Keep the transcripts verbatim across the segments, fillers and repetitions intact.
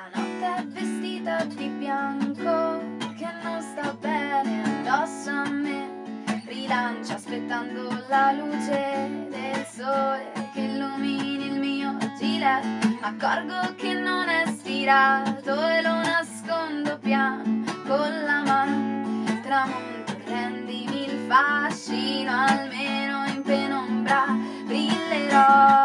La notte è vestita di bianco, che non sta bene addosso a me. Rilancia aspettando la luce del sole che illumini il mio gilet. Accorgo che non è stirato e lo nascondo piano con la mano. Tramonto, rendimi il fascino, almeno in penombra brillerò.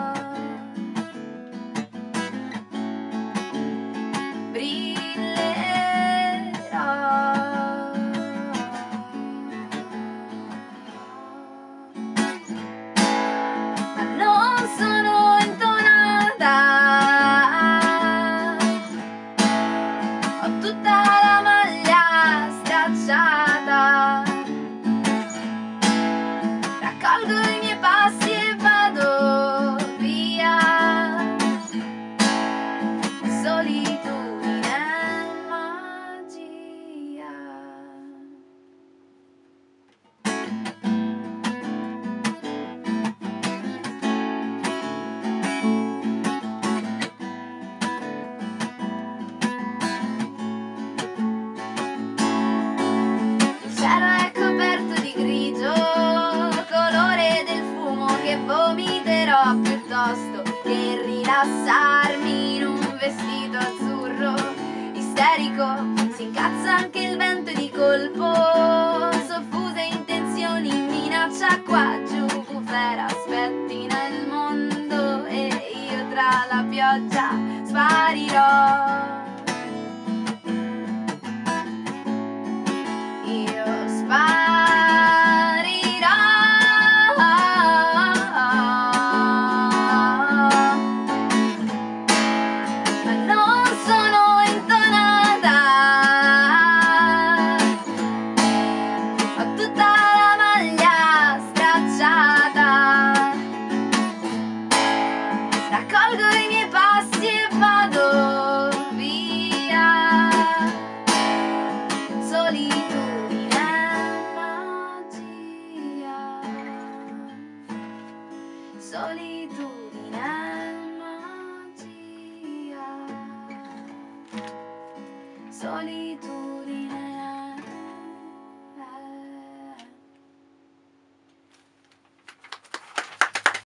Raccolgo i miei passi e vado via. Solitudine e magia. Il cielo è coperto di grigio, colore del fumo che vomiterò, piuttosto che rilassarmi in un vestito azzurro isterico. Si incazza anche il vento di colpo, soffuse intenzioni, minaccia qua giù, bufera aspetti nel mondo e io tra la pioggia sparirò. Io sparirò, ma non sono intonata. Ho tutta la maglia stracciata. Raccolgo i miei passi e vado via. Solitudine e magia. Solitudine e magia. Solitudine.